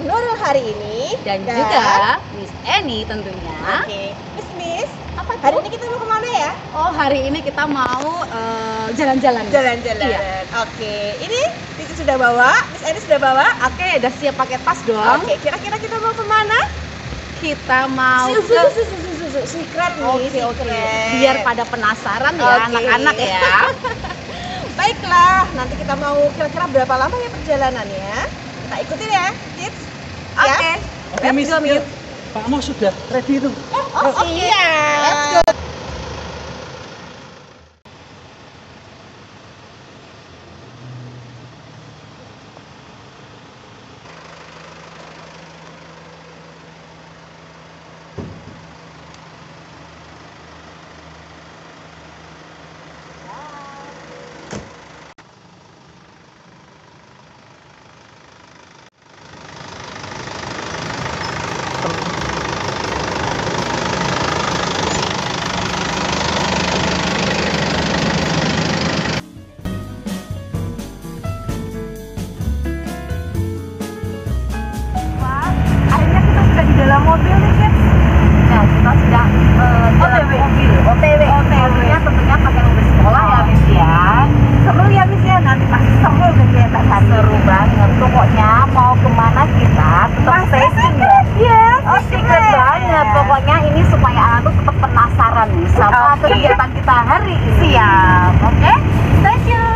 Nurul hari ini dan juga Miss Eni tentunya. Oke, Miss, Apa hari tuh? ini kita mau kemana ya? Oh, hari ini kita mau jalan-jalan. Jalan-jalan. Iya. Oke, ini Cici sudah bawa, Miss Eni sudah bawa. Oke, udah siap pakai tas dong. Oke, kira-kira kita mau kemana? Kita mau Secret nih, Oke. secret. Biar pada penasaran ya Oke. anak-anak ya. Baiklah, nanti kita mau kira-kira berapa lama ya perjalanannya? Kita ikutin ya, kids. Oke. Oke, Miss, Pak Mo sudah ready itu. Iya. Let's go. Akhirnya kita sudah di dalam mobil nih, guys. Nah, kita sudah jalan mobil. OTW. Mobilnya tentunya pakai mobil sekolah ya, Miss ya. Seru ya, Miss ya. Nanti pasti seru kegiatan hari Seru ini. banget. Pokoknya mau kemana kita tetap stay tune ya. Yes, Oh, secret banget. Pokoknya ini supaya anak tuh tetap penasaran nih sama Oke. kegiatan kita hari ini. Siap. Oke? Stay tune.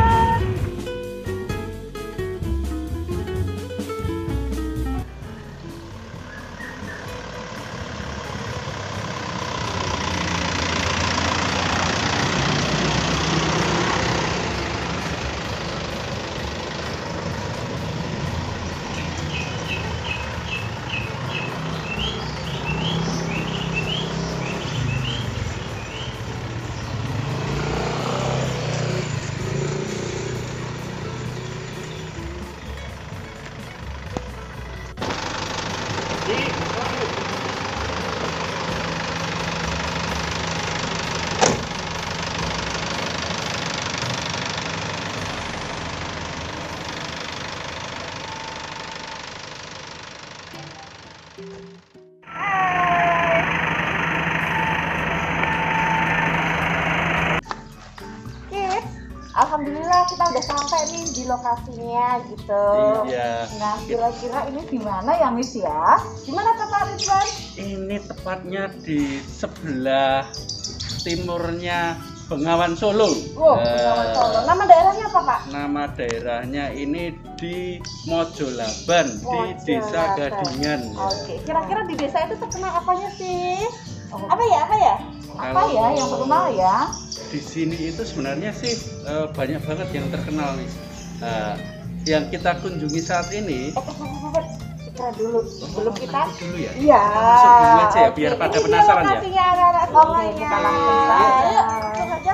Kids, alhamdulillah kita udah sampai nih di lokasinya gitu. Iya. Nah, kira-kira ini di mana ya, Miss ya? Di mana Kakak Ridwan? Ini tepatnya di sebelah timurnya Bengawan Solo. Wow, Eh, Bengawan Solo. Nama daerahnya apa, Pak? Nama daerahnya ini di Mojolaban, di Desa Mojolaban. Gadingan. Oke, kira-kira di desa itu terkenal apanya sih? Apa ya? Apa ya? Apa ya yang terkenal ya? Di sini itu sebenarnya sih banyak banget yang terkenal nih. Yang kita kunjungi saat ini. Segera dulu sebelum kita. Masuk dulu ya. Iya. Masuk dulu aja ya, biar Oke, pada ini penasaran ya. lokasinya anak-anak Oke, semuanya. kita langsung saja. Yuk, langsung saja.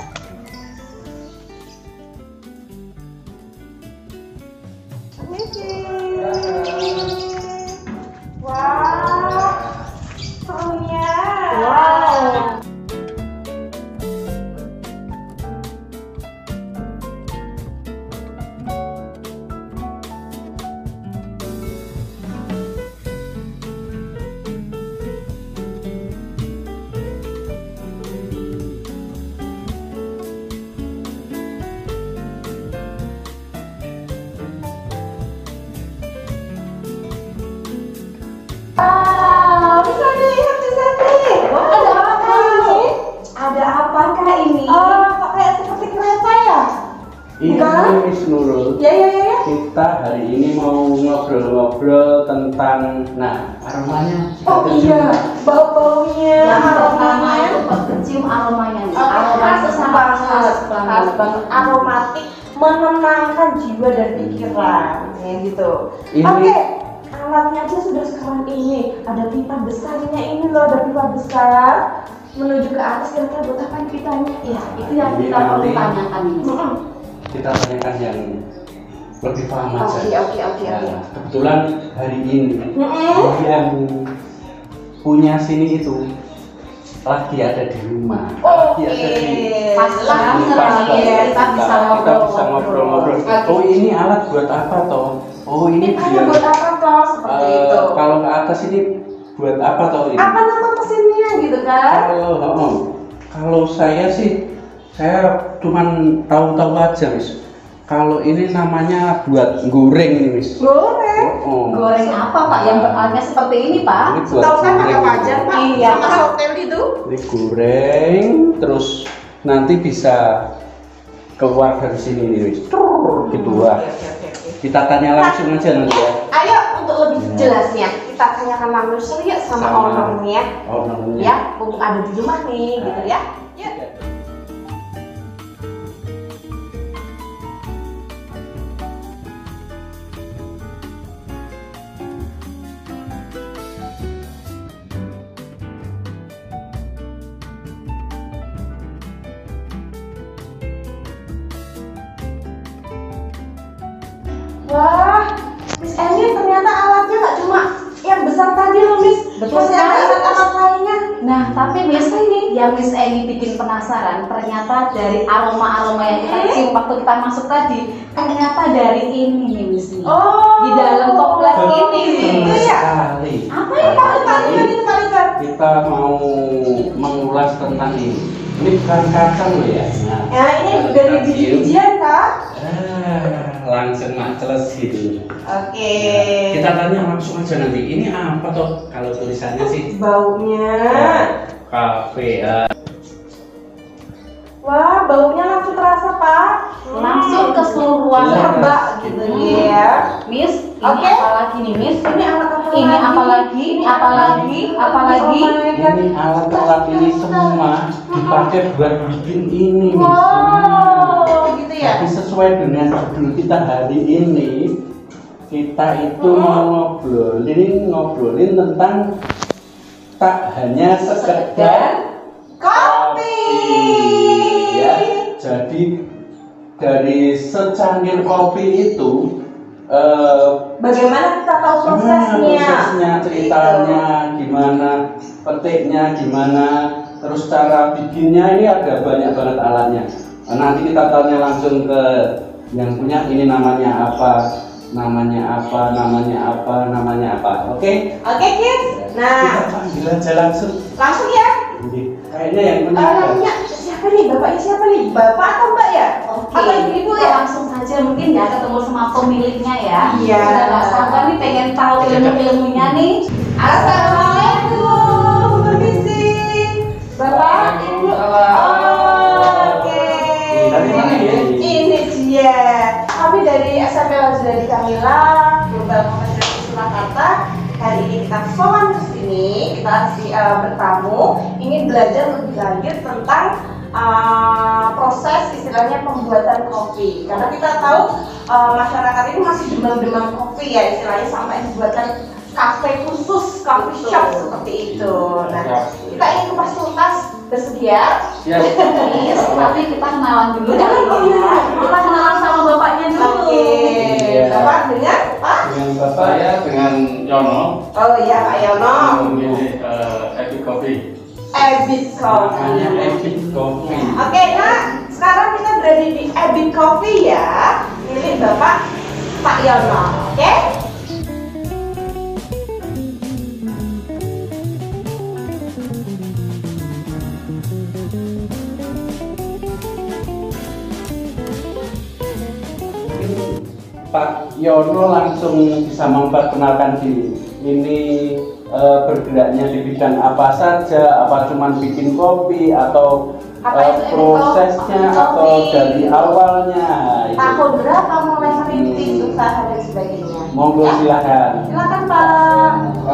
Wah, serunya. Wow. Bisa dilihat di sini. Ada apa ini? Ada apakah ini? Oh, kok kayak seperti kereta ya? Ini Bukan? Miss Nurul. Ya, ya, ya, ya. Kita hari ini mau ngobrol-ngobrol tentang, nah, aromanya. Oh iya, bau-baunya. Yang pertama aromanya. itu kecium aromanya nih. Khas sangat banget, khas banget, aromatik, menenangkan jiwa dan pikiran, ya gitu. Ini- Oke, alatnya aja sudah sekarang ini. Ada pipa besarnya ini loh, ada pipa besar menuju ke atas. Kira-kira buat apa ini pipanya? Ya, itu yang Ini kita perlu nanti- tanyakan ini. Kita tanyakan yang lebih paham aja. Oke. Nah, kebetulan hari ini Mm-mm. yang punya sini itu lagi ada di rumah. Oke. Lagi ada di Pas banget Pas nih, banget. kita bisa Kita bisa ngobrol-ngobrol. Oke. Oh, ini alat buat apa toh? Oh, ini Pipanya biar buat apa toh? Seperti seperti itu. Kalau ke atas ini buat apa toh ini? Apa nama mesinnya gitu kan? Kalau saya sih, saya cuman tahu-tahu aja, Miss. Kalau ini namanya buat goreng nih, Miss. Goreng. Goreng apa Pak? Yang berarti seperti ini Pak? Ini buat Tahu kan pakai goreng. wajan Pak? Iya. Sama hotel itu. Ini goreng, terus nanti bisa keluar dari sini nih, Miss. Gitu lah. Oke. Kita tanya langsung aja nanti ya. Ayo untuk lebih jelasnya kita tanyakan langsung ya sama ownernya. Ownernya. Ya, mumpung ada di rumah nih, gitu ya. Yuk. Wah, Miss Eni ternyata alatnya nggak cuma yang besar tadi loh, Miss. Betul Masih ada sekali. alat-alat lainnya. Nah, tapi Miss yang Miss Eni bikin penasaran, ternyata dari aroma-aroma yang kita cium waktu kita masuk tadi, ternyata dari ini nih Miss. Oh, Di dalam komplek ini. Itu ya. Sekali. Apa ya Pak? Kali-kali. Kita mau mengulas tentang ini. Ini bukan kacang loh ya. Nah, Ya, ini dari biji-bijian, Kak. Langsung maceles gitu. Oke. Kita tanya langsung aja nanti. Ini apa toh? Kalau tulisannya sih Baunya. kafe. Wah, baunya langsung terasa, Pak. Langsung ke seluruh ruangan. Serba gitu ya. Miss, ini Oke. apa lagi nih Miss? Ini alat apa Ini apa lagi? Ini apa lagi? Apa lagi? Ini alat-alat ini semua dipakai buat bikin ini. Miss. Wow, gitu ya. Tapi sesuai dengan judul kita hari ini, kita itu mau ngobrolin tentang tak hanya sekedar Kopi. ya. Jadi dari secangkir kopi itu Bagaimana kita tahu gimana prosesnya? prosesnya, ceritanya gimana, petiknya gimana, terus cara bikinnya, ini ada banyak banget alatnya. Nanti kita tanya langsung ke yang punya, ini namanya apa, oke? Oke, kids. Kita Nah, panggil aja langsung. langsung ya. Kayaknya yang punya ada. Orangnya siapa nih? Bapaknya siapa nih? Bapak atau Mbak ya? Oke, Atau ibu kita ya? langsung saja mungkin ya ketemu sama pemiliknya ya. Iya. Udah nggak sabar nih pengen tahu ilmu-ilmunya nih. Assalamualaikum, permisi. Bapak, Ibu. Oke. Dari mana ya? Ini dia. Kami dari SMP Lazudadi Kamila, Global Komunikasi Surakarta. Hari ini kita sowan ke sini, kita bertamu ingin belajar lebih lanjut tentang proses istilahnya pembuatan kopi. Karena kita tahu masyarakat ini masih demam-demam kopi ya, istilahnya sampai dibuatkan kafe khusus, coffee shop seperti itu. Nah, kita ingin kupas tuntas, bersedia? Siap. Yes, tapi kita kenalan dulu kali ya. Kita kenalan sama bapaknya dulu. Oke. Iya. Bapak dengan Pak? Dengan Bapak Saya dengan Yono, Oh iya, Pak Yono. pemilik Epic Coffee. Ebit Coffee. namanya Epic Coffee. Oke, nah sekarang kita berada di Ebit Coffee ya, milik Bapak Pak Yono. Oke? Pak Yono langsung bisa memperkenalkan diri. Ini bergeraknya di bidang apa saja? Apa cuman bikin kopi atau Apa itu Epic prosesnya Coffee? atau dari awalnya? Itu. Tahun berapa mulai merintis usaha dan sebagainya? Monggo Ya. silahkan. Silakan Pak.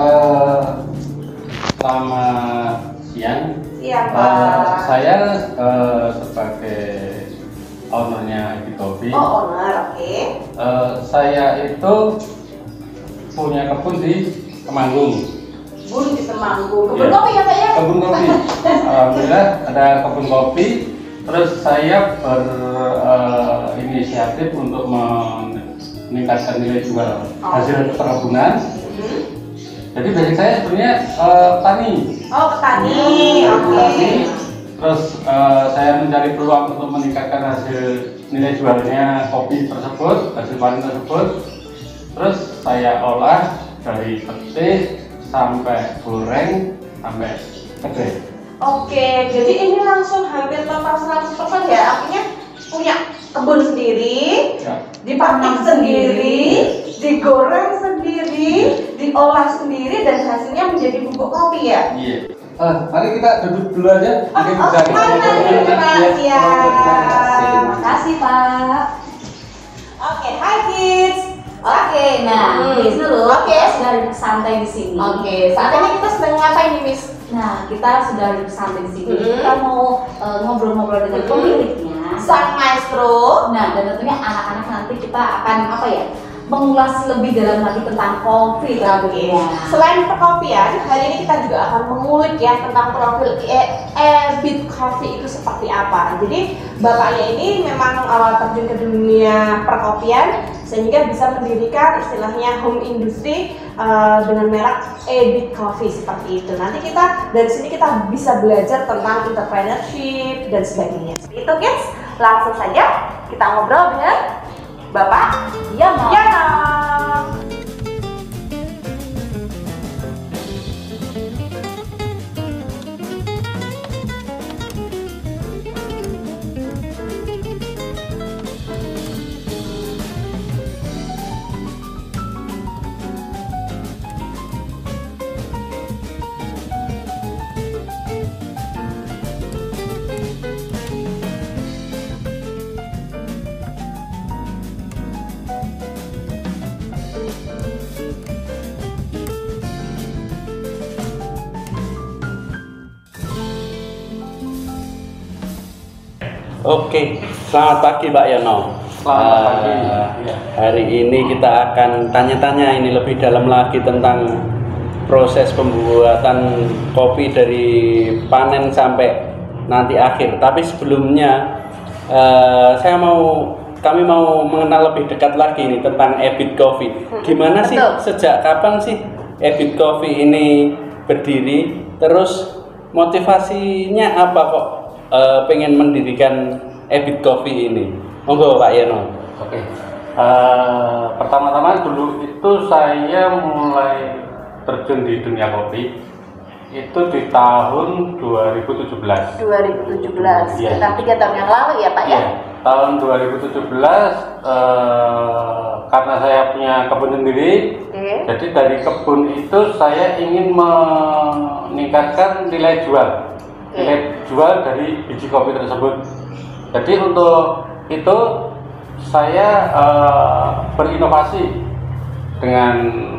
Selamat siang. Siap Pak. Saya sebagai ownernya Epic Coffee. Oh owner, oke. Saya itu punya kebun di Temanggung. Bun di Temanggung. Kebun Iya. kopi ya Pak ya? Kebun kopi. Alhamdulillah ada kebun kopi. Terus saya berinisiatif untuk meningkatkan nilai jual hasil perkebunan. Jadi basic saya sebenarnya tani. Oh petani, oke. Tani. Terus saya mencari peluang untuk meningkatkan hasil nilai jualnya kopi tersebut, hasil panen tersebut. Terus saya olah dari petik sampai goreng sampai kedai. Oke, jadi ini langsung hampir total 100% ya, artinya punya kebun sendiri, Ya. dipanen sendiri, digoreng sendiri, diolah sendiri, dan hasilnya menjadi bubuk kopi ya? Iya. Mari kita duduk dulu aja. Mungkin bisa Pak. Ya. Terima kasih Pak. Oke, hai kids. Oke, nah Miss dulu. Oke. Kita sudah duduk santai di sini. Oke, saat ini kita sedang ngapain nih, Miss? Nah, kita sudah duduk santai di sini. Mm-hmm. Kita mau ngobrol-ngobrol dengan pemiliknya. Sang maestro. Nah, dan tentunya anak-anak nanti kita akan apa ya? Mengulas lebih dalam lagi tentang kopi tentunya. Selain perkopian, hari ini kita juga akan mengulik ya tentang profil EBIT Coffee itu seperti apa. Jadi bapaknya ini memang awal terjun ke dunia perkopian sehingga bisa mendirikan istilahnya home industry dengan merek EBIT Coffee seperti itu. Nanti kita dari sini kita bisa belajar tentang entrepreneurship dan sebagainya. Seperti itu guys, langsung saja kita ngobrol dengan Bapak Yono. Yono. Oke, selamat pagi Pak Yono. Selamat pagi. Ya. Hari ini kita akan tanya-tanya ini lebih dalam lagi tentang proses pembuatan kopi dari panen sampai nanti akhir. Tapi sebelumnya kami mau mengenal lebih dekat lagi nih tentang EBIT Coffee. Gimana sih, sejak kapan sih EBIT Coffee ini berdiri? Terus motivasinya apa kok pengen mendirikan EBIT Coffee ini? Monggo Pak Yono. Oke. Pertama-tama dulu itu saya mulai terjun di dunia kopi itu di tahun 2017. 2017, Iya. sekitar 3 tahun yang lalu ya Pak ya? Iya. Tahun 2017 karena saya punya kebun sendiri, jadi dari kebun itu saya ingin meningkatkan nilai jual. Nilai jual dari biji kopi tersebut. Jadi untuk itu saya berinovasi dengan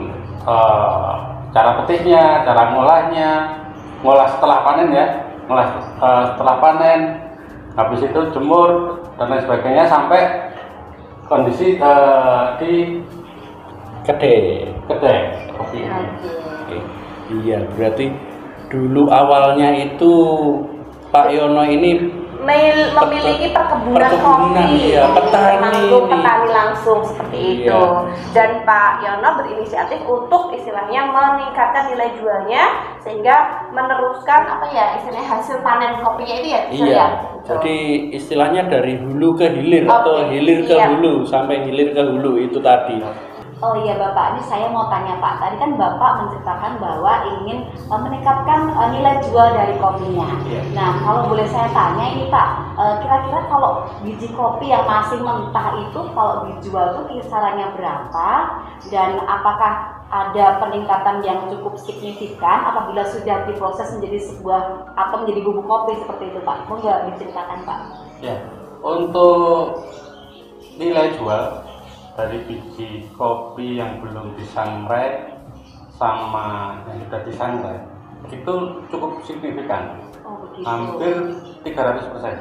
cara petiknya, cara ngolah setelah panen ya, setelah panen, habis itu jemur dan lain sebagainya sampai kondisi di Kedai. kopi ini. Oke. Iya, berarti dulu awalnya itu Pak Yono ini memiliki perkebunan kopi, iya, langsung petani. petani langsung seperti Iya. itu. Dan Pak Yono berinisiatif untuk istilahnya meningkatkan nilai jualnya sehingga meneruskan apa ya istilahnya hasil panen kopinya itu ya. Iya. Jadi istilahnya dari hulu ke hilir Oke, atau hilir ke iya. hulu sampai hilir ke hulu itu tadi. Oh iya Bapak, ini saya mau tanya Pak. Tadi kan Bapak menceritakan bahwa ingin meningkatkan nilai jual dari kopinya. Iya. Nah, kalau boleh saya tanya ini Pak, kira-kira kalau biji kopi yang masih mentah itu kalau dijual itu kisarannya berapa? Dan apakah ada peningkatan yang cukup signifikan apabila sudah diproses menjadi sebuah atau menjadi bubuk kopi seperti itu Pak? Mau nggak diceritakan Pak? Ya, untuk nilai jual dari biji kopi yang belum disangrai sama yang sudah disangrai itu cukup signifikan, Oh begitu. hampir 300%.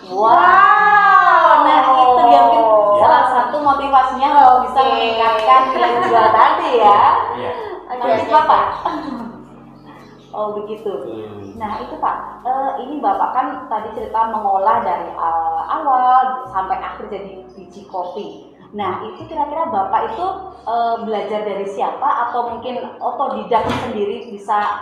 Wow, nah itu dia mungkin salah satu motivasinya kalau bisa meningkatkan nilai jual tadi ya. Iya. Nanti Bapak. Oh begitu. Nah itu Pak, ini Bapak kan tadi cerita mengolah dari awal sampai akhir jadi biji kopi. Nah itu kira-kira Bapak itu belajar dari siapa atau mungkin otodidak sendiri bisa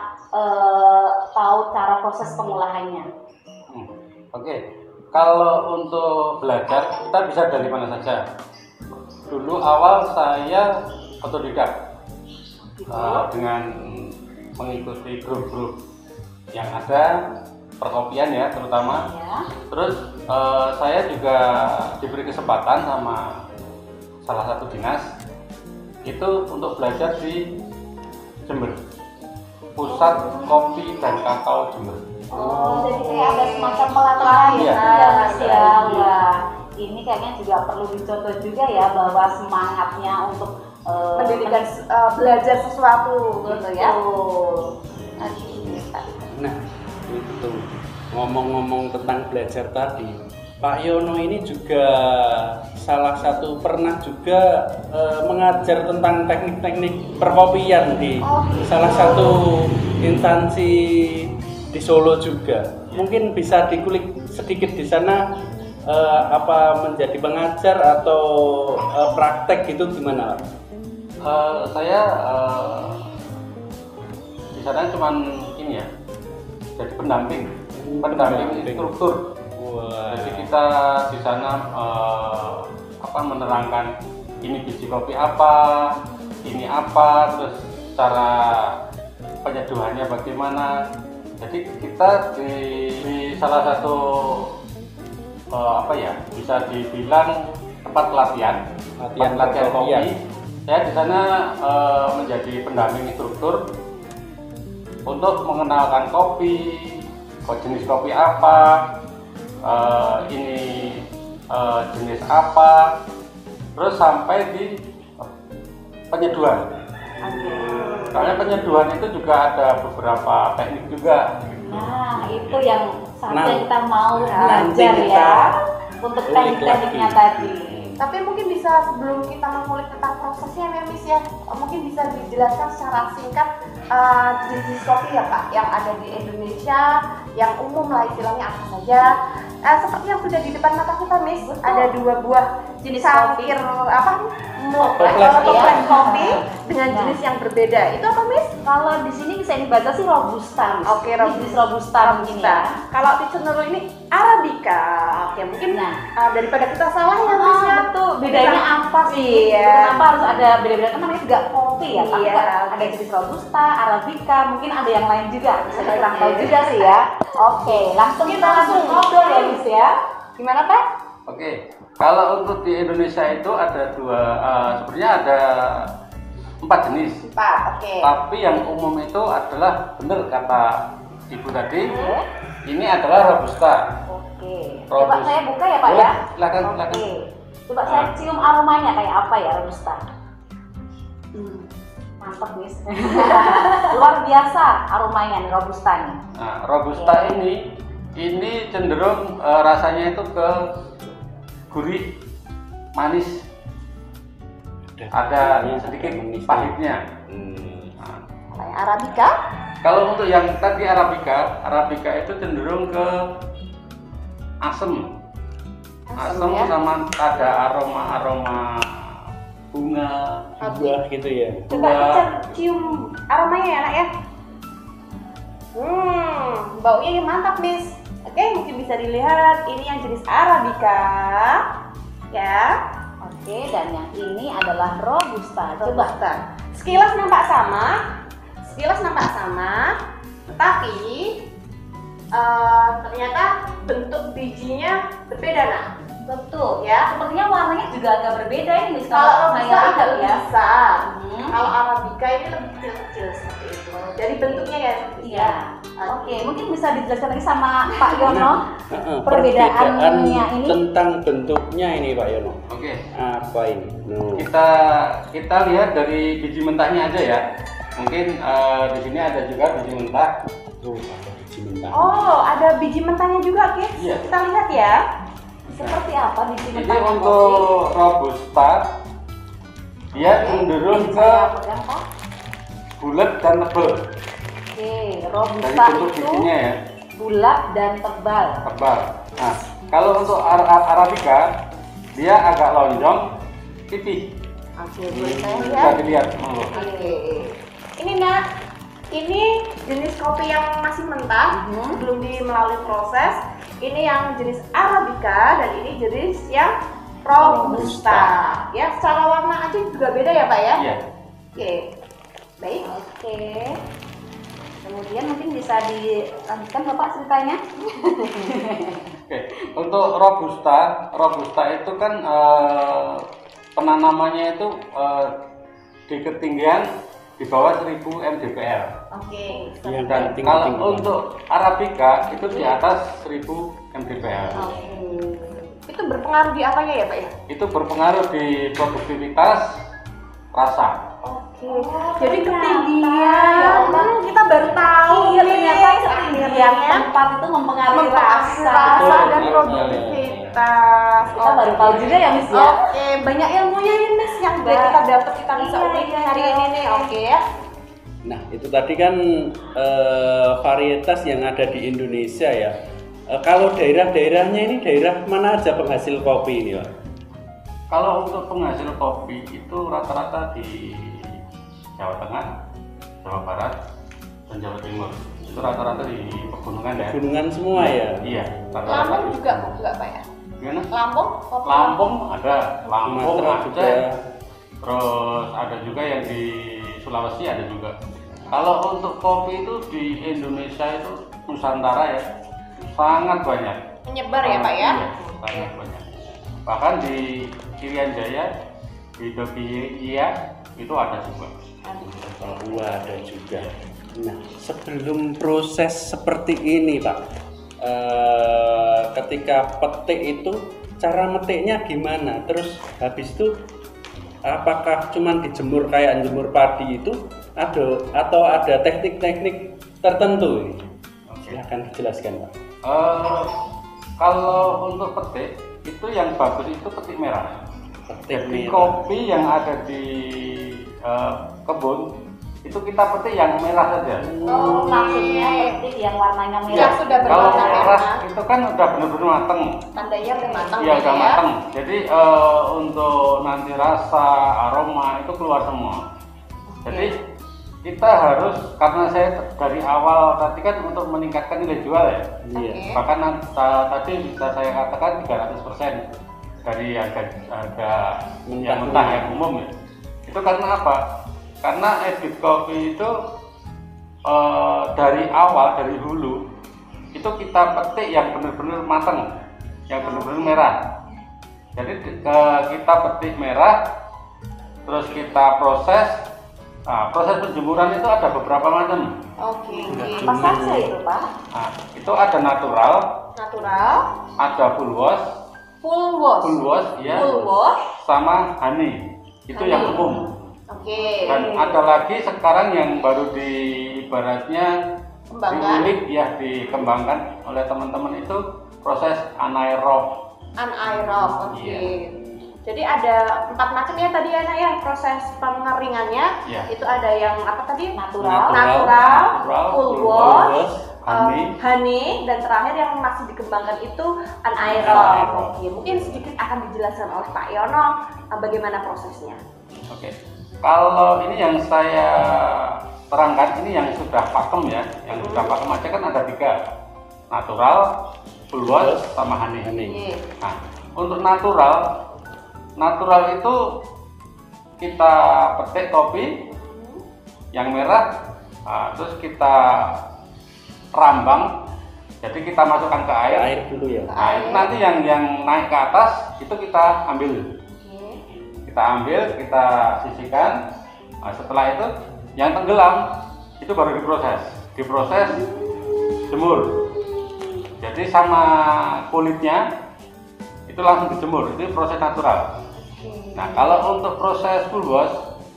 tahu cara proses pengolahannya? Oke. Kalau untuk belajar kita bisa dari mana saja. Dulu awal saya otodidak. dengan mengikuti grup-grup yang ada perkopian ya terutama. Ya. Terus saya juga diberi kesempatan sama salah satu dinas itu untuk belajar di Jember, Pusat Kopi dan Kakao Jember. Oh, jadi kayak ada semacam pelatihan Iya. ya Mas ya. Wah, ini kayaknya juga perlu dicontoh juga ya bahwa semangatnya untuk Pendidikan belajar sesuatu gitu ya. Nah, itu ngomong-ngomong tentang belajar tadi, Pak Yono ini juga salah satu pernah juga mengajar tentang teknik-teknik perkopian di salah satu instansi di Solo juga. Mungkin bisa dikulik sedikit di sana apa menjadi pengajar atau praktek gitu gimana, Pak? Saya di sana cuman ini ya, jadi pendamping instruktur. Wah. Jadi kita di sana menerangkan ini biji kopi apa, ini apa, terus cara penyeduhannya bagaimana. Jadi kita di salah satu bisa dibilang tempat pelatihan kopi. Saya di sana menjadi pendamping instruktur untuk mengenalkan kopi, jenis kopi apa, ini jenis apa, terus sampai di penyeduhan. Karena penyeduhan itu juga ada beberapa teknik juga. Nah, itu yang saatnya kita mau nanti belajar kita ya untuk teknik-tekniknya tadi. Tapi mungkin bisa sebelum kita mengulik tentang prosesnya ya Miss ya, mungkin bisa dijelaskan secara singkat jenis kopi ya Pak yang ada di Indonesia, yang umum lah istilahnya apa saja. Seperti yang sudah di depan mata kita Miss, ada 2 buah jenis Kopi. cangkir toples kopi dengan jenis yang berbeda. Itu apa Miss? Kalau di sini bisa dibaca sih robusta. Miss. Oke, Ini jenis robusta begini ya. Kalau di channel ini arabica. Oke, mungkin daripada kita salah ya Miss ya. Betul. Bedanya apa sih? Iya. Kenapa harus ada beda-beda? Kan namanya juga kopi ya. Tapi Iya. ada jenis robusta, arabica, mungkin ada yang lain juga. Bisa kita tahu juga sih ya. Oke, langsung kita ngobrol ya Miss ya. Gimana Pak? Oke, kalau untuk di Indonesia itu ada sebenarnya ada 4 jenis. 4, oke. Tapi yang umum itu adalah benar kata Ibu tadi, Oke. ini adalah robusta. Oke. Coba Robusta. saya buka ya Pak ya. Silakan. Oke. Coba saya cium aromanya kayak apa ya robusta. Mantap Miss. Luar biasa aromanya nih robusta nih. Nah, robusta ini cenderung rasanya itu ke gurih, manis, ada sedikit pahitnya. Nah, Kayak arabica. kalau untuk yang tadi arabica itu cenderung ke asam ya? sama ada aroma bunga. Buah gitu ya. Coba kita cium aromanya ya Nak ya. Baunya mantap Miss. Oke, mungkin bisa dilihat ini yang jenis arabica ya. Oke, dan yang ini adalah robusta. Coba Robusta. Sekilas nampak sama, tetapi ternyata bentuk bijinya berbeda Nak. betul Ya. Sepertinya warnanya juga agak berbeda ini Miss. Kalau robusta saya agak lihat lebih ya. besar. Hmm. Kalau arabica ini lebih kecil-kecil seperti itu. Dari bentuknya ya. Iya. Oke, mungkin bisa dijelaskan lagi sama Pak Yono perbedaannya ini. Tentang bentuknya ini Pak Yono. Oke. Apa ini? Kita lihat dari biji mentahnya aja ya. Mungkin di sini ada juga biji mentah. Ada biji mentah. Oh, ada biji mentahnya juga, guys. Iya. Kita lihat ya. Seperti apa biji Jadi mentahnya untuk robusta dia cenderung ke bulat dan tebal. Oke, Dari robusta bentuk itu bijinya ya, bulat dan tebal. tebal. Nah, kalau untuk arabica dia agak lonjong, tipis. Oke, boleh saya Bisa lihat. dilihat. Oke. Ini Nak, ini jenis kopi yang masih mentah, belum melalui proses. Ini yang jenis arabica dan ini jenis yang robusta. Ya, secara warna aja juga beda ya Pak ya? Iya. Oke. Baik. Oke. Kemudian mungkin bisa dilanjutkan Bapak ceritanya. Oke, untuk robusta itu kan penanamannya itu di ketinggian di bawah 1000 mdpl. Oke. Yang Dan penting kalau tinggi. untuk arabica itu di atas 1000 mdpl. Itu berpengaruh di apanya ya Pak ya? Itu berpengaruh di produktivitas rasa. Oke. Jadi ketinggian. Kita baru tahu. Iya, ternyata ketinggian Akhirnya tempat itu mempengaruhi mempengaruhi rasa. rasa dan Betul. produktivitas. Kita baru tahu juga ya Miss ya. Oke, banyak ilmunya nih Miss yang udah kita dapat, kita bisa Iya, ulik iya, hari iya. ini nih. Oke ya. Nah, itu tadi kan varietas yang ada di Indonesia ya. Kalau daerah-daerahnya ini daerah mana aja penghasil kopi ini, Pak? Kalau untuk penghasil kopi itu rata-rata di Jawa Tengah, Jawa Barat, dan Jawa Timur. Itu rata-rata di pegunungan ya. Gunungan semua ya? Iya, rata-rata. Lampung juga enggak Pak ya? Gimana? Lampung? Kopi Lampung ada, Lampung, Sumatera Aceh, juga. terus ada juga yang di Sulawesi ada juga. Kalau untuk kopi itu di Indonesia itu Nusantara ya sangat banyak. menyebar ya Pak ya? Iya, sangat banyak. Bahkan di Irian Jaya, di Dobia itu ada juga. Papua ada juga. Nah, sebelum proses seperti ini, Pak, ketika petik itu cara metiknya gimana? Terus habis itu apakah cuman dijemur kayak jemur padi itu atau ada teknik-teknik tertentu ini? Silahkan dijelaskan, Pak. Kalau untuk petik itu yang bagus itu petik merah. Petik Jadi merah. kopi yang ada di kebun itu kita petik yang merah saja. Oh, maksudnya petik yang warnanya merah. Yang sudah Kalau berwarna merah merah. itu kan udah benar-benar mateng. Tandanya udah matang Iya udah ya. mateng. Jadi untuk nanti rasa, aroma itu keluar semua. Jadi kita harus, karena saya dari awal tadi kan untuk meningkatkan nilai jual ya. Iya. Oke. Bahkan tadi bisa saya katakan 300% dari harga yang mentah yang umum ya. Itu karena apa? Karena edit kopi itu dari awal, dari hulu itu kita petik yang benar-benar matang, yang benar-benar merah. Jadi kita petik merah, terus kita proses. Nah, proses penjemuran itu ada beberapa macam. Oke. Apa saja itu Pak? Nah, itu ada natural, Natural, ada full wash, full wash, ya, full wash. sama honey. Itu yang umum. Oke. Dan ada lagi sekarang yang baru ibaratnya Kembangkan. diulik ya, dikembangkan oleh teman-teman itu proses anaerob. Anaerob. Oke. Iya. Jadi ada 4 macam ya tadi ya Nak ya proses pengeringannya. Iya. Itu ada yang apa tadi? Natural. Natural, full wash, honey. honey, dan terakhir yang masih dikembangkan itu anaerob. Anaerob. Oke, mungkin sedikit akan dijelaskan oleh Pak Yono bagaimana prosesnya. Oke. Kalau ini yang saya terangkan ini yang sudah pakem ya, yang sudah pakem aja kan ada 3, natural, full wash, sama honey. Oke. Nah, untuk natural itu kita petik kopi yang merah, terus kita rambang, jadi kita masukkan ke air. Air dulu ya. Nah, itu nanti yang naik ke atas itu kita ambil. Kita ambil, kita sisihkan. Nah, setelah itu yang tenggelam itu baru diproses jemur. Jadi sama kulitnya itu langsung dijemur, itu proses natural. Nah, kalau untuk proses full wash,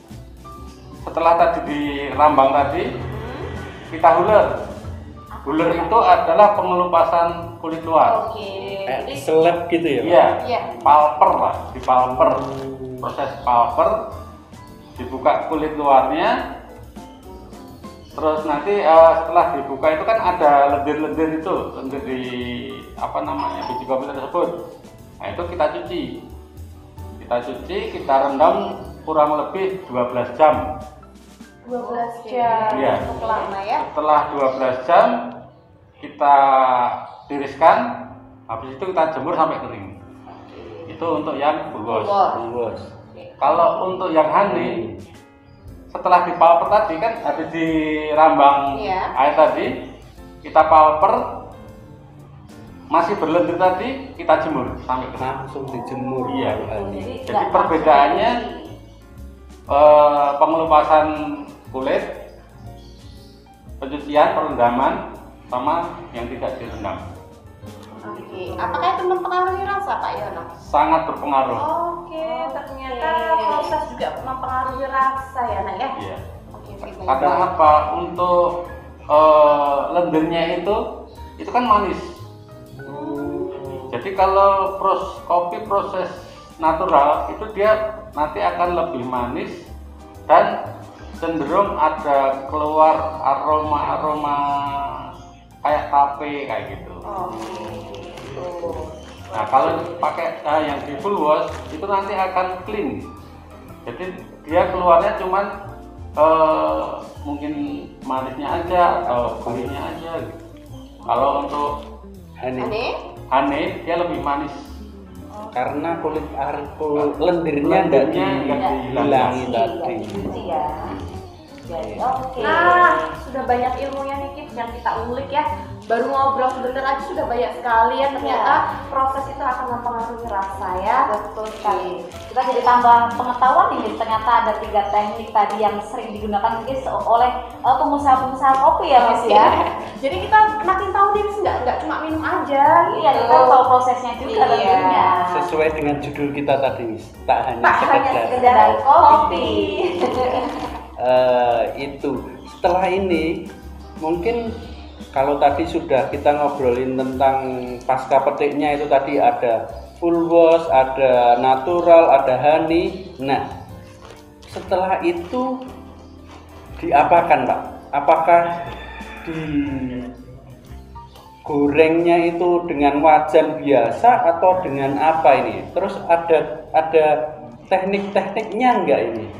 setelah tadi dirambang tadi, kita huler. Huler itu adalah pengelupasan kulit luar. Oke. Kayak seleb gitu ya, Pak? Iya, Iya. palper lah, di palper. Proses palper, dibuka kulit luarnya, terus nanti setelah dibuka itu kan ada lendir-lendir itu, lendir di apa namanya biji kopi tersebut. Nah, itu kita cuci, kita rendam kurang lebih 12 jam. 12 jam. Iya. Cukup lama ya. Setelah 12 jam kita tiriskan, habis itu kita jemur sampai kering. Itu untuk yang full wash. Wash. Full wash. Kalau untuk yang honey setelah di pulper tadi kan habis dirambang Iya. air tadi, kita pulper, masih berlendir tadi kita jemur sampai kering. Langsung dijemur. Iya. Jadi Jadi perbedaannya pengelupasan kulit, pencucian, perendaman, sama yang tidak direndam. Oke, apakah itu mempengaruhi rasa Pak Yono? Sangat berpengaruh. Oke, ternyata Oke. proses juga mempengaruhi rasa ya Nak ya? Iya. Oke, baik. Karena apa? Untuk lendirnya itu kan manis. Jadi kalau kopi proses natural itu dia nanti akan lebih manis dan cenderung ada keluar aroma kayak tape kayak gitu. Nah kalau pakai yang di full wash itu nanti akan clean. Jadi dia keluarnya cuman mungkin manisnya aja atau gurihnya aja gitu. Kalau untuk honey dia lebih manis. Karena lendirnya nggak dihilangi Iya, tadi. dicuci ya. Jadi oke. Nah, sudah banyak ilmunya nih Kit yang kita ulik ya. Baru ngobrol sebentar aja sudah banyak sekali ya. Ternyata proses itu akan mempengaruhi rasa ya. Betul sekali. Kita jadi tambah pengetahuan ini. Ternyata ada 3 teknik tadi yang sering digunakan mungkin oleh pengusaha-pengusaha kopi ya, Miss ya. Jadi kita makin tahu nih nggak cuma minum aja. Iya, kita tahu prosesnya juga tentunya. Sesuai dengan judul kita tadi, tak hanya Tak hanya sekedar sekedar kopi. itu. Setelah ini mungkin kalau tadi sudah kita ngobrolin tentang pasca petiknya, itu tadi ada full wash, ada natural, ada honey. Nah, setelah itu diapakan Pak? Apakah digorengnya itu dengan wajan biasa atau dengan apa ini? Terus ada teknik-tekniknya enggak ini?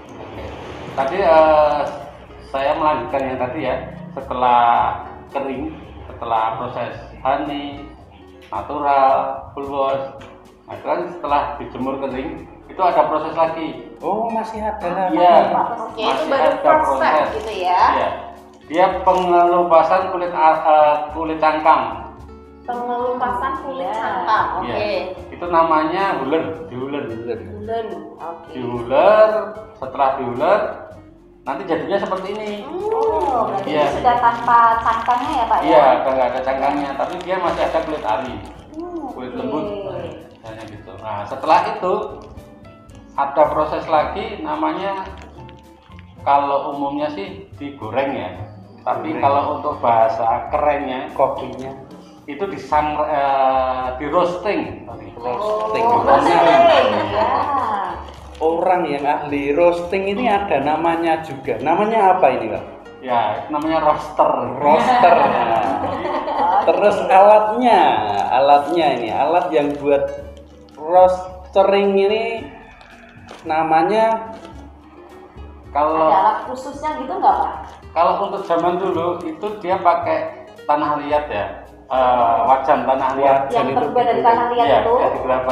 Tadi saya melanjutkan yang tadi ya, setelah kering, setelah proses honey, natural, full wash, nah itu kan setelah dijemur kering, itu ada proses lagi. Oh, masih ada lagi. Iya, Oke, itu masih baru ada proses proses. gitu ya. Iya, dia pengelupasan kulit cangkang. Pengelupasan kulit Iya. cangkang. Oke. Iya, itu namanya diuler. Bulan. Oke. Diuler, setelah diuler, nanti jadinya seperti ini. Oh, berarti Iya. sudah tanpa cangkangnya ya Pak ya? Iya, nggak ada cangkangnya, tapi dia masih ada kulit ari, kulit Oke. lembut, misalnya gitu. Nah, setelah itu ada proses lagi namanya, kalau umumnya sih digoreng ya, tapi Goreng. kalau untuk bahasa kerennya Kopinya itu di roasting. roasting. Oh, Makanya roasting, ya. orang yang ahli roasting ini ada namanya juga. Namanya apa ini Pak? Ya, itu namanya roaster. Roaster. Nah, terus alatnya ini, alat yang buat roastering ini namanya Kalau Ada alat khususnya gitu nggak Pak? kalau untuk zaman dulu itu dia pakai tanah liat ya, wajan tanah liat. Yang itu terbuat dari tanah liat Iya, itu? dari gerabah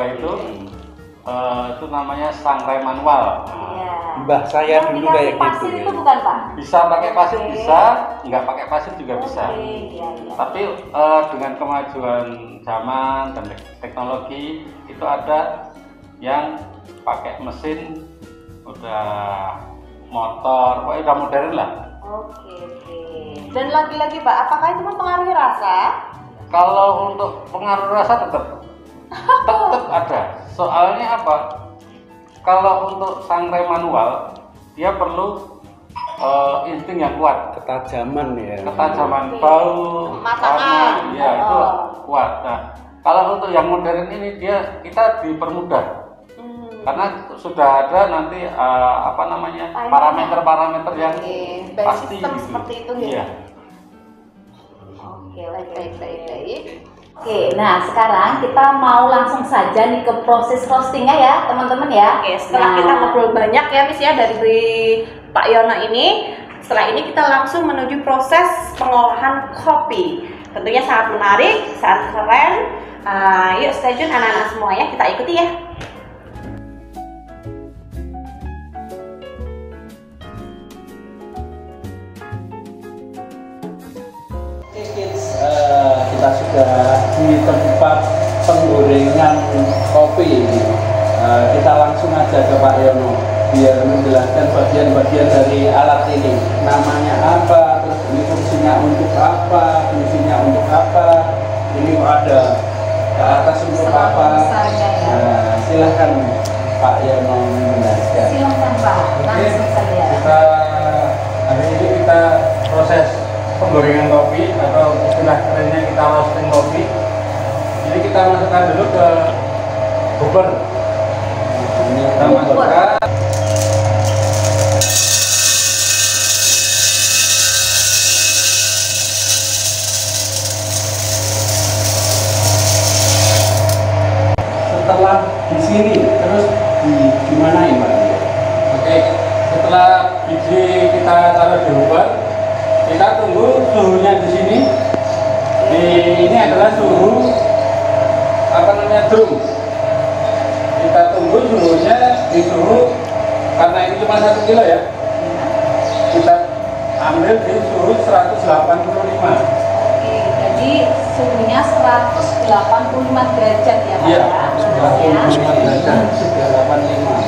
itu namanya sangrai manual. Iya. Mbah saya Yang dulu dikasih kayak pasir gitu. itu bukan Pak? Bisa pakai pasir Oke. bisa, nggak pakai pasir juga bisa. Oke, iya, iya. Tapi dengan kemajuan zaman dan teknologi itu ada yang pakai mesin, udah motor, pokoknya udah modern lah. Oke, oke. Dan lagi-lagi Pak, apakah itu mempengaruhi rasa? Kalau untuk pengaruh rasa tetap ada. Soalnya apa? Kalau untuk sangrai manual dia perlu insting yang kuat, Ketajaman ya. ketajaman Oke. bau, Kematangan. warna, ya itu Oh. kuat. Nah, kalau untuk yang modern ini kita dipermudah karena sudah ada nanti parameter-parameter yang Oke, base pasti system gitu. seperti itu ya. Iya. Oke, baik. Baik. Oke, nah sekarang kita mau langsung saja nih ke proses roastingnya ya teman-teman ya. Oke, setelah Nah, kita ngobrol banyak ya Miss ya dari Pak Yono ini, setelah ini kita langsung menuju proses pengolahan kopi. Tentunya sangat menarik, sangat keren. Yuk stay tune anak-anak semuanya, kita ikuti ya. kids, kita sudah di tempat penggorengan kopi. Kita langsung aja ke Pak Yono biar menjelaskan bagian-bagian dari alat ini. Namanya apa, terus ini fungsinya untuk apa, ini ada ke atas untuk apa. Silahkan Pak Yono menjelaskan. Silahkan Pak, langsung saja. Hari ini kita proses penggorengan kopi atau istilah kerennya kita roasting kopi. Jadi kita masukkan dulu ke hopper. Ini kita masukkan. Setelah di sini terus gimana Pak? Oke, setelah biji kita taruh di hopper, kita tunggu suhunya di sini. Ini adalah suhu drum. Kita tunggu suhunya di suhu, karena ini cuma 1 kilo ya. Kita ambil di suhu 185. Oke, jadi suhunya 185 derajat ya Pak? Iya, Ya. 185 derajat, 185.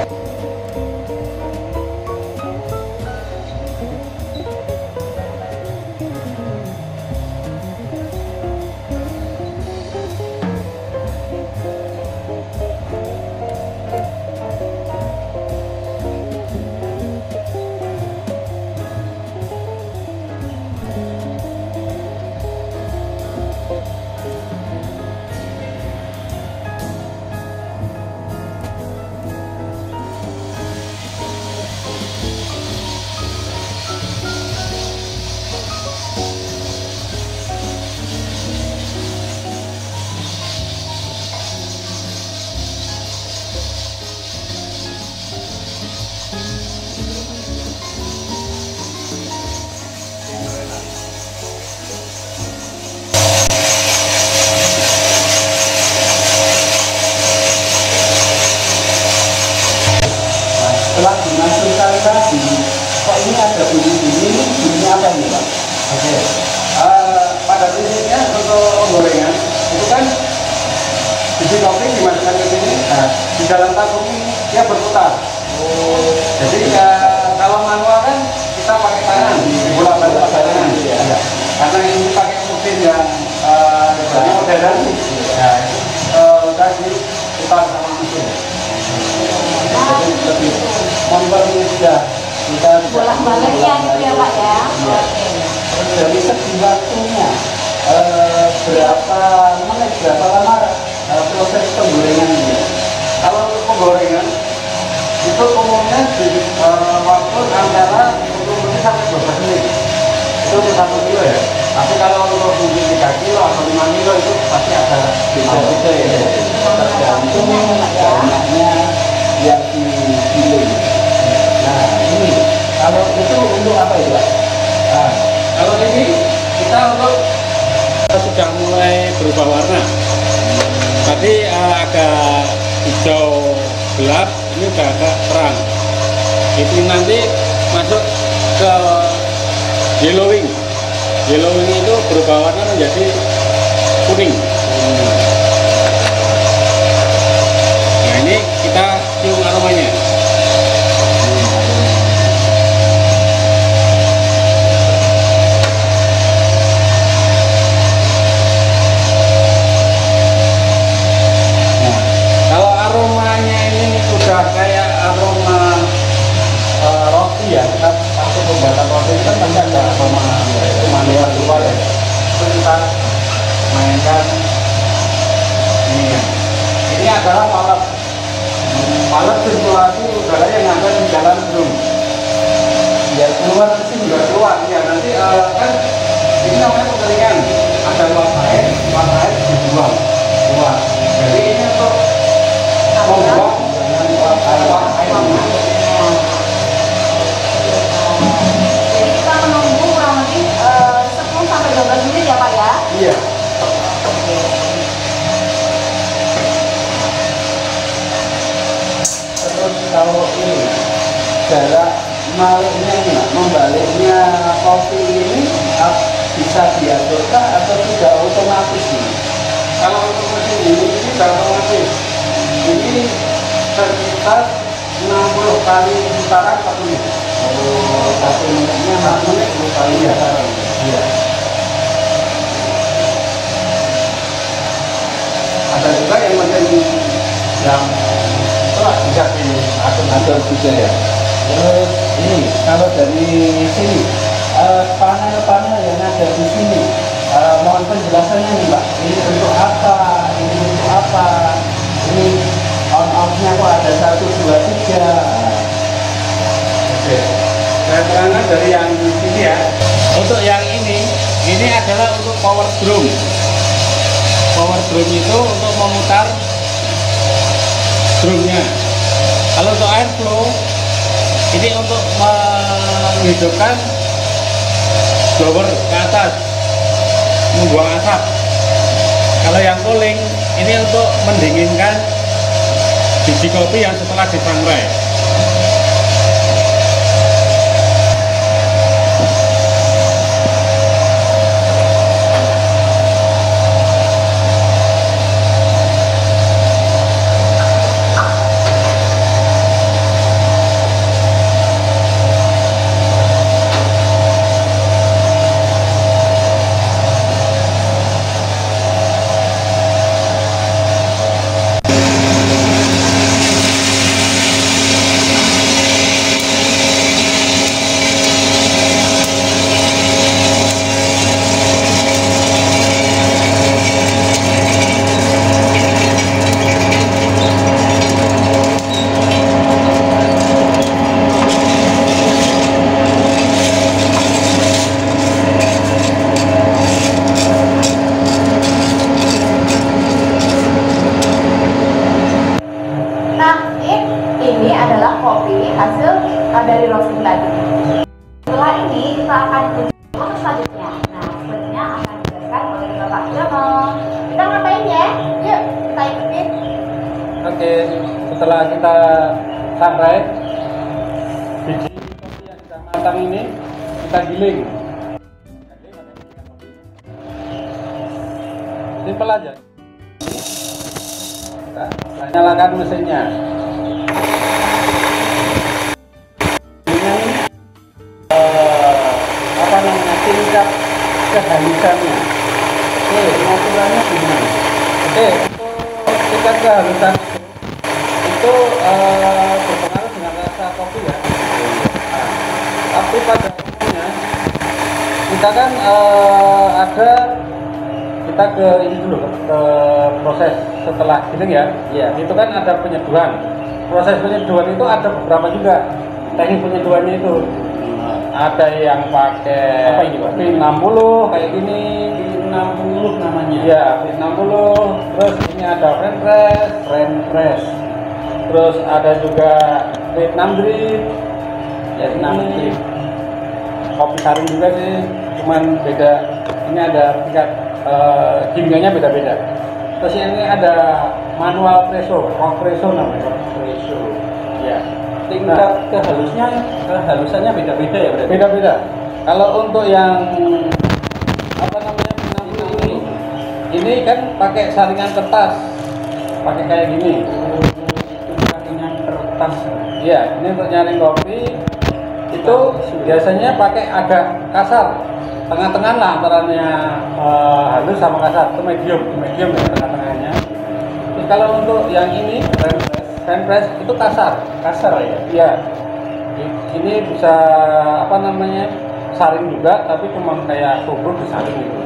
Setelah dimasukkan tadi, kok ini ada bunyi apa nih Pak? Oke. Pada prinsipnya untuk penggorengan itu kan biji kopi dimasukkan ke sini. Nah, di dalam tabung ini dia berputar. Jadi kalau manual kan kita pakai tangan, bolak-balik pakai tangan. Karena ini pakai mesin yang jadi modern, ya udah diputar sama mesin. Jadi lebih mempermudah kita Bolak-baliknya gitu ya Pak ya? Iya. Terus dari segi waktunya berapa menit, berapa lama proses penggorengan ini? Kalau untuk penggorengan itu umumnya di waktu antara 10 menit sampai 12 menit. Itu untuk 1 kilo ya. Tapi kalau untuk mungkin 3 kilo atau 5 kilo itu pasti ada Beda-beda ya, tergantung banyaknya yang digiling. Nah ini kalau itu untuk apa ya Pak? Nah, kalau ini kita untuk sudah mulai berubah warna. Tadi agak hijau gelap, ini udah agak terang. Itu nanti masuk ke yellowing. Yellowing itu berubah warna menjadi kuning. Nah ini kita cium aromanya. Kalau aromanya ini udah kayak aroma roti ya, kita pakai pembuatan roti itu kan pasti ada aroma manual luar ya. Itu kita mainkan ini ya. Ini adalah palet sirkulasi udara yang ada di dalam drum. Biar keluar ke sini. Juga keluar ya, nanti kan ini namanya pengeringan. Ada uap air dibuang keluar. Jadi ini untuk membuang uap air. Jadi kita menunggu kurang lebih 10 sampai 12 menit ya Pak ya? Iya. Terus kalau ini jarak membaliknya kopi ini bisa diaturkah atau sudah otomatis ini? Kalau untuk mesin ini sudah otomatis. Ini sekitar 60 kali putaran per menit. Oh, 1 menitnya 60 kali putaran. Iya. Ada juga yang mesin yang itulah bisa Atur juga ya. Terus ini kalau dari sini panel-panel yang ada di sini, mohon penjelasannya nih Pak. Ini untuk apa? Ini untuk apa? Ini on-off-nya kok ada 1, 2, 3. Oke. Saya terangkan dari yang di sini ya. Untuk yang ini adalah untuk power drum. Power drum itu untuk memutar drumnya. Kalau untuk airflow, ini untuk menghidupkan blower ke atas, membuang asap. Kalau yang cooling, ini untuk mendinginkan biji kopi yang setelah disangrai. Ini adalah kopi hasil dari roasting tadi. Setelah ini kita akan lanjut proses selanjutnya. Nah, selanjutnya akan dijelaskan oleh Bapak Jono. Kita ngapain ya? Yuk, kita ikutin. Oke, setelah kita sangrai biji kopi yang sudah matang ini, kita giling. Simpel aja. Kita nyalakan mesinnya. Tingkat kehalusannya. Oke, pengaturannya gimana? Oke, untuk tingkat kehalusan itu berpengaruh dengan rasa kopi ya. Nah, tapi pada umumnya kita kan kita ke ini dulu ke proses setelah giling ya. Iya. Itu kan ada penyeduhan. Proses penyeduhan itu ada beberapa juga teknik penyeduhannya itu. Ada yang pakai P60 kayak gini, P60 namanya. Iya, P60. Terus ini ada French press. Terus ada juga P6 drip. Ya, 6 drip. Kopi saring juga sih, cuman beda. Ini ada tingkat kimianya beda-beda. Terus ini ada manual presso, presso namanya. Presso. Ya. Tingkat kehalusannya beda-beda ya berarti? Beda-beda. Kalau untuk yang apa namanya ini kan pakai saringan kertas, pakai kayak gini. Saringan kertas. Iya, ini untuk nyaring kopi itu biasanya pakai agak kasar, tengah-tengah lah antaranya halus sama kasar, itu medium ya tengah-tengahnya. Terus kalau untuk yang ini French press itu kasar ya. Iya. Ini bisa apa namanya saring juga, tapi cuma kayak tubruk disaring gitu.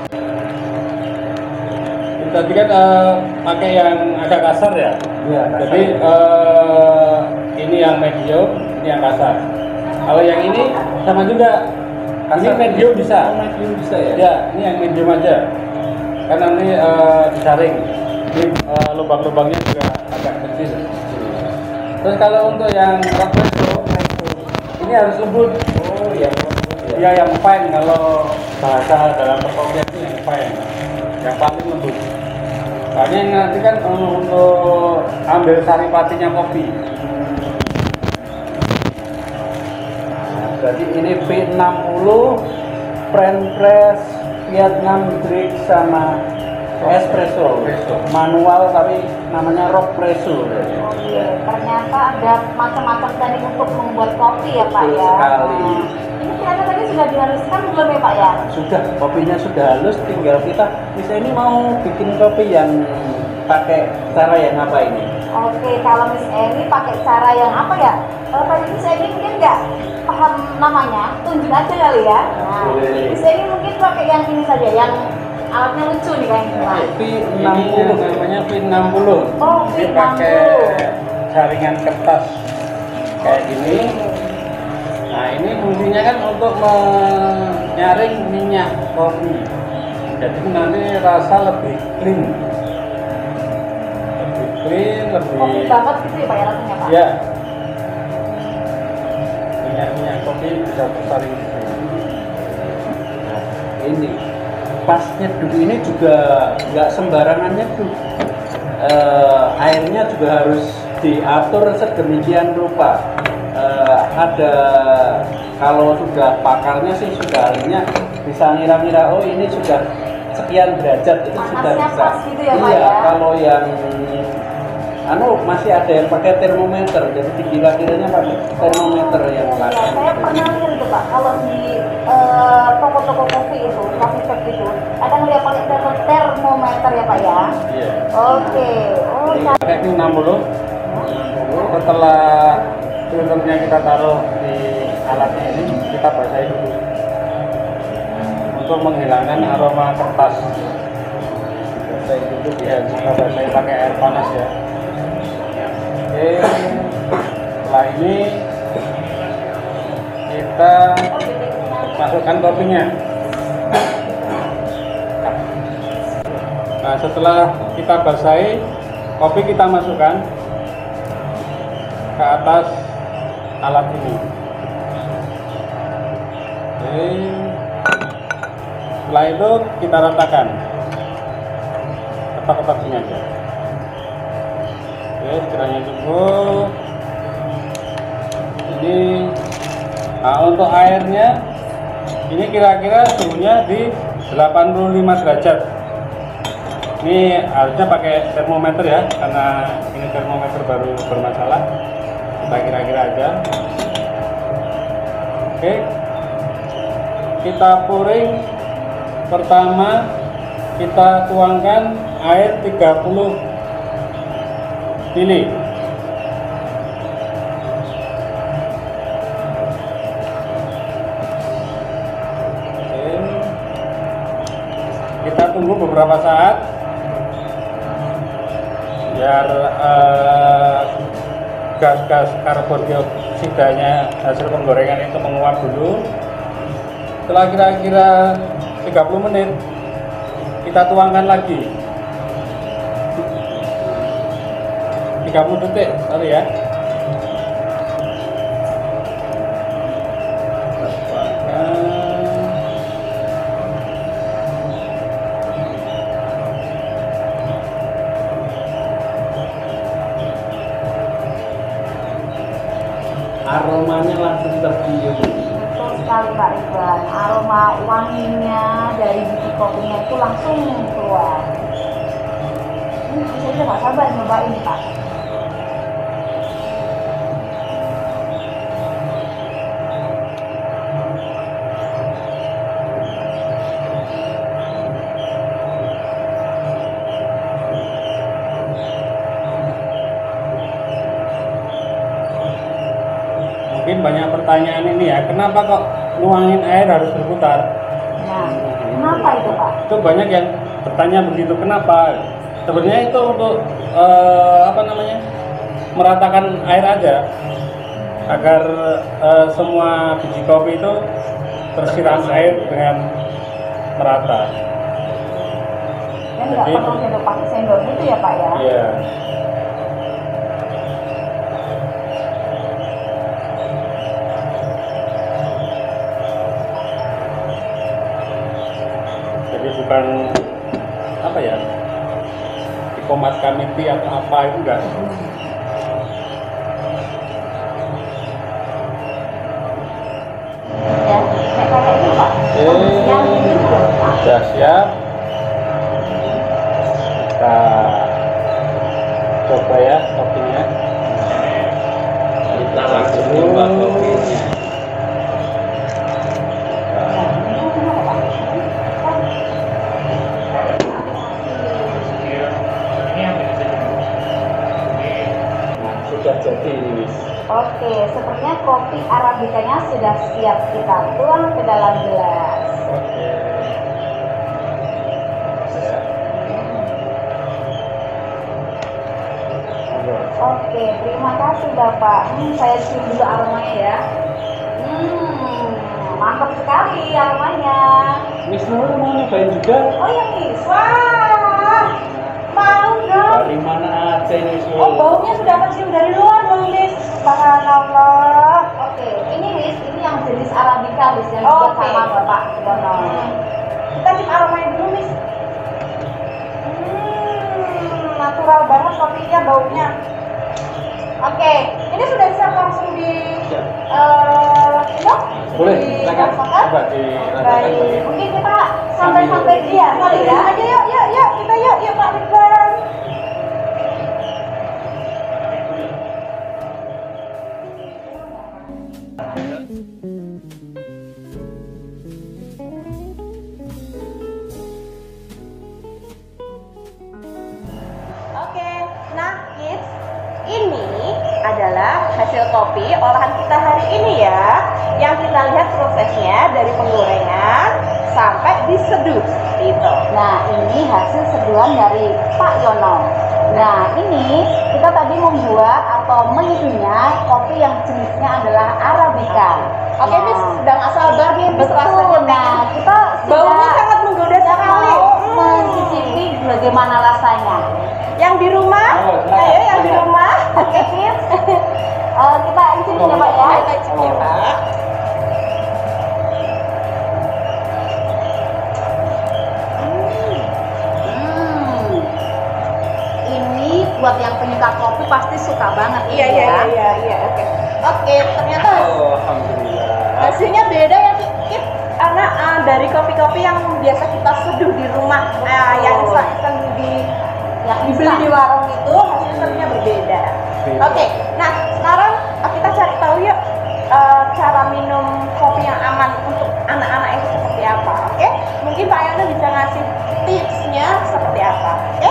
Tadi kan pakai yang agak kasar ya. Iya. Jadi ini yang medium, ini yang kasar. Kalau yang ini sama juga. Kasar ini medium bisa. Oh, medium bisa ya. Ya, ini yang medium aja. Karena ini disaring. Ini lubang-lubangnya juga agak kecil. Terus kalau untuk yang espresso ini harus lembut. Oh, yang lembut ya. Ya, yang fine kalau bahasa dalam perkopian itu yang fine. Yang paling lembut. Soalnya nanti kan untuk ambil saripatinya kopi. Nah, berarti ini P60 French press, Vietnam drip sama espresso. Manual tapi namanya rock presso. Oke, ternyata ada macam-macam teknik untuk membuat kopi ya Pak Betul ya. sekali. Nah, ini ternyata tadi sudah dihaluskan belum ya Pak ya? Sudah, kopinya sudah halus, tinggal kita ini mau bikin kopi yang pakai cara yang apa ini? Oke, kalau Miss Eni pakai cara yang apa ya? Kalau tadi Miss Eni mungkin nggak paham namanya, tunjuk aja kali ya. Nah, Boleh. Miss Eni mungkin pakai yang ini saja, yang alatnya lucu nih kayaknya. Pak. Ini namanya P60. Oh, Ini P60. pakai jaringan kertas kayak gini. Nah, ini fungsinya kan untuk menyaring minyak kopi. Jadi nanti rasa lebih clean. Lebih clean, Kopi lebih banget gitu ya Pak ya rasanya Pak? ya. Minyak kopi bisa tersaring di sini. Nah, ini pas nyeduh ini juga nggak sembarangan nyeduh. Airnya juga harus diatur sedemikian rupa. Ada kalau sudah pakarnya sih sudah ahlinya bisa ngira-ngira oh ini sudah sekian derajat itu sudah Panasnya bisa. pas gitu ya, Pak, Iya, ya? kalau yang masih ada yang pakai termometer, jadi dikira-kiranya pakai termometer yang Ya, lain. saya pernah lihat itu Pak, kalau di toko-toko kopi itu, coffee shop itu, kadang dia pakai termometer ya Pak ya. Iya. Oke, oh Pakai P60. Setelah filternya kita taruh di alatnya ini, kita basahi dulu untuk menghilangkan aroma kertas. Basahi dulu ya, kita basahi pakai air panas ya. Oke, setelah ini kita masukkan kopinya. Nah, setelah kita basahi, kopi kita masukkan ke atas alat ini. Oke. Setelah itu kita ratakan, ketok-ketok sini aja. Oke, sekiranya cukup. Ini, nah untuk airnya, ini kira-kira suhunya di 85 derajat. Ini harusnya pakai termometer ya, karena ini termometer baru bermasalah. Kita kira-kira aja. Oke, kita pouring. Pertama kita tuangkan air 30 ml. Oke. Kita tunggu beberapa saat biar gas-gas karbon dioksidanya hasil penggorengan itu menguap dulu. Setelah kira-kira 30 menit kita tuangkan lagi 30 detik sorry ya. Kita tuangkan. Aromanya langsung tercium. betul sekali Pak Ridwan. Aroma wanginya dari biji kopinya itu langsung keluar. Ini saya udah nggak sabar nyobain Pak. Mungkin banyak pertanyaan ini ya, kenapa kok nuangin air harus berputar? Nah, kenapa itu Pak? Itu banyak yang bertanya begitu, kenapa? Sebenarnya itu untuk meratakan air aja agar semua biji kopi itu tersiram air dengan merata. Dan nggak Jadi- perlu sendok pakai sendok gitu ya Pak ya? Iya. Jadi bukan apa ya, dikomatkan mimpi atau apa itu enggak. Ya, kayak ini Pak. Yang ini juga Pak. Sudah siap. Kita coba ya kopinya. Kita langsung coba kopinya. Sudah jadi ini. Oke, sepertinya kopi arabikanya sudah siap kita tuang ke dalam gelas. Oke. Ya. Oke, terima kasih Bapak. Saya cium dulu aromanya ya. Mantap sekali aromanya. Miss Nur mau nyobain juga? Oh ya Miss. Wah, mau dong. Dari mana aja ini Miss Nur? Oh, baunya sudah tercium dari luar loh, Miss. Subhanallah. Oke, ini Miss, ini yang jenis arabica Miss yang Oke. dibuat sama Bapak Dono. Kita cium aromanya dulu, Miss. Natural banget kopinya, baunya. Oke, ini sudah siap langsung di minum? Boleh, silakan. Dirasakan? Coba dirasakan. Baik. Mungkin kita sampai-sampai Iya, kali ya. aja yuk, kita yuk Pak Ridwan. Oke, nah kids, ini adalah hasil kopi olahan kita hari ini ya. Yang kita lihat prosesnya dari penggorengan sampai diseduh gitu. Nah, ini hasil seduhan dari Pak Yono. Nah, ini kita tadi membuat atau menyeduhnya kopi yang jenisnya adalah arabica. Oke, Miss, sudah nggak sabar nih, Miss, rasanya. Betul. Nah, kita Baunya sangat menggoda sekali. mau mencicipi bagaimana rasanya. Yang di rumah, Oh, silakan, ayo yang di silakan. rumah. Oke, kids. Kita icip ya, Pak ya. Kita icip ya, Pak. Ini buat yang penyuka kopi pasti suka banget. Iya, ini ya. iya, oke. Oke, ternyata Alhamdulillah. hasilnya beda ya, Kit. Karena dari kopi-kopi yang biasa kita seduh di rumah, yang instan Yang dibeli instan. di warung itu hasilnya berbeda. Oke, nah sekarang kita cari tahu yuk cara minum kopi yang aman untuk anak-anak itu seperti apa. Oke, mungkin Pak Yono bisa ngasih tipsnya seperti apa. Oke?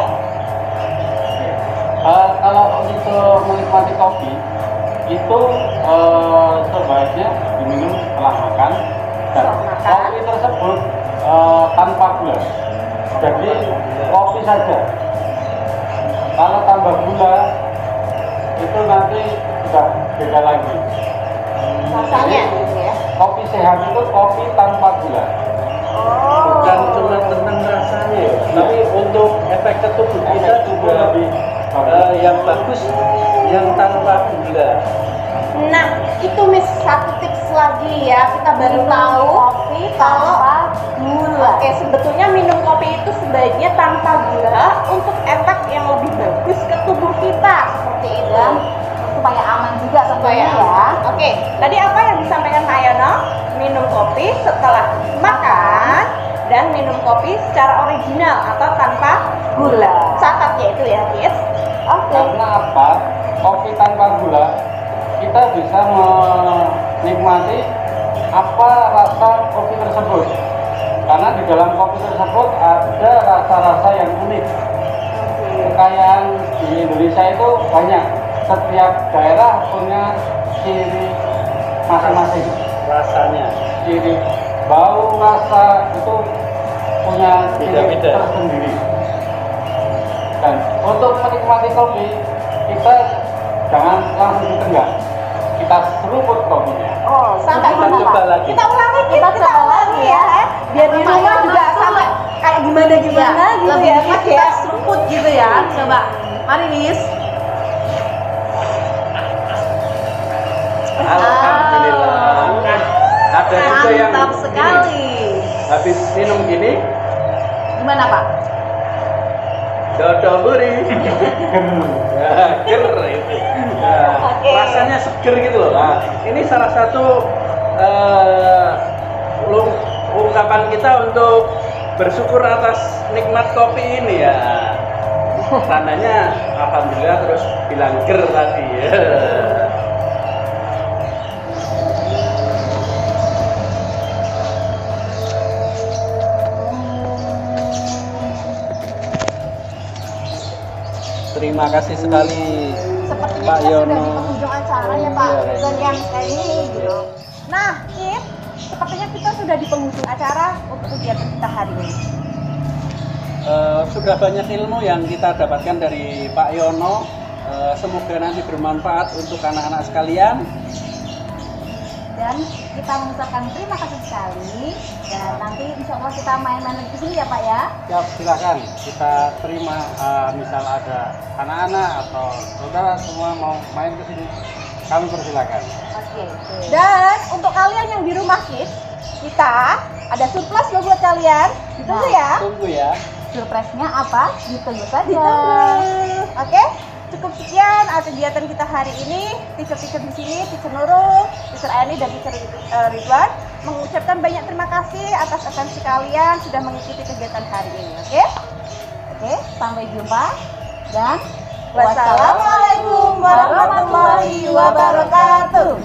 Kalau untuk menikmati kopi itu sebaiknya diminum setelah makan dan Setelah makan. kopi tersebut tanpa gula. Jadi kopi saja. Kalau tambah gula itu nanti sudah beda lagi. Rasanya gitu ya. Kopi sehat itu kopi tanpa gula. Oh. Bukan cuma tentang rasanya ya, tapi untuk efek ke tubuh kita juga lebih yang bagus yang tanpa gula. Nah, itu Miss satu tips lagi ya. Kita baru Minum tahu kopi kalau tanpa gula. Oke, sebetulnya minum kopi itu sebaiknya tanpa gula untuk efek yang lebih bagus ke tubuh kita seperti itu. Dan supaya aman juga tentunya ya. Oke, tadi apa yang disampaikan Pak Yono? Minum kopi setelah makan dan minum kopi secara original atau tanpa gula. Catat ya itu ya, kids. Oke. Karena apa? Kopi tanpa gula kita bisa menikmati apa rasa kopi tersebut. Karena di dalam kopi tersebut ada rasa-rasa yang unik. Kekayaan di Indonesia itu banyak. Setiap daerah punya ciri masing-masing. Rasanya Ciri bau, rasa itu punya ciri Beda-beda. tersendiri. Dan untuk menikmati kopi kita jangan langsung ditenggak. Kita seruput kopinya. Oh, Sampai kita gimana, coba Pak? lagi. Kita ulangi, Kid. Kita Kita coba ulangi lagi ya. Biar di Pak rumah Yono juga tuh sampai kayak gimana gitu lebih ya, enak Kid kita ya. seruput gitu ya. Coba. Mari, Miss. Alhamdulillah. Nah, ada juga yang Mantap gini. sekali. Habis minum gini, Gimana, Pak? dodol gurih. Ya, ger itu. Nah, Oke. rasanya seger gitu loh. Nah, ini salah satu ungkapan kita untuk bersyukur atas nikmat kopi ini ya. Tandanya alhamdulillah terus bilang ger tadi ya. Terima kasih sekali Sepertinya Pak kita sudah Yono. di penghujung acara ya Pak, Iya, dan yang kayak ini gitu. Nah, Kip, sepertinya kita sudah di penghujung acara untuk kegiatan kita hari ini. Sudah banyak ilmu yang kita dapatkan dari Pak Yono. Semoga nanti bermanfaat untuk anak-anak sekalian. Dan kita mengucapkan terima kasih sekali, dan nanti insya Allah kita main-main lagi di sini ya Pak ya. Ya, silakan kita terima. Misal ada anak-anak atau saudara semua mau main ke sini, kami persilakan. Oke. Dan untuk kalian yang di rumah Kip, kita ada surprise loh buat kalian. Ditunggu ya. Tunggu ya. Surprise-nya apa? Ditunggu saja. Ditunggu. Oke, cukup sekian kegiatan kita hari ini. Teacher-teacher di sini, Teacher Nurul, Teacher Ani, dan Teacher Ridwan mengucapkan banyak terima kasih atas atensi kalian sudah mengikuti kegiatan hari ini. Oke, sampai jumpa dan Wassalamualaikum warahmatullahi wabarakatuh.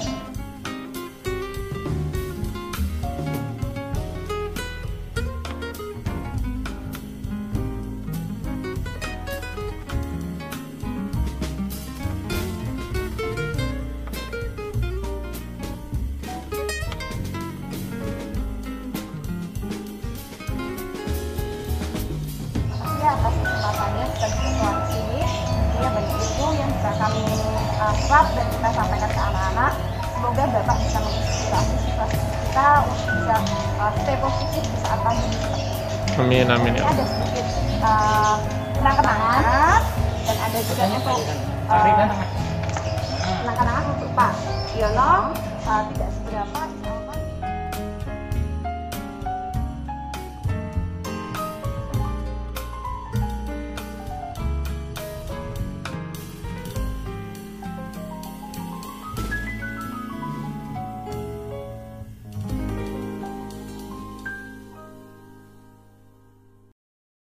atas kesempatannya kita bisa di sini. Dia banyak ilmu yang bisa kami serap dan kita sampaikan ke anak-anak. Semoga Bapak bisa menginspirasi kita untuk bisa stay positif di saat pandemi seperti ini. Amin, amin ya. Ada sedikit kenang-kenangan dan ada juga untuk kenang-kenangan untuk Pak Yono tidak seberapa.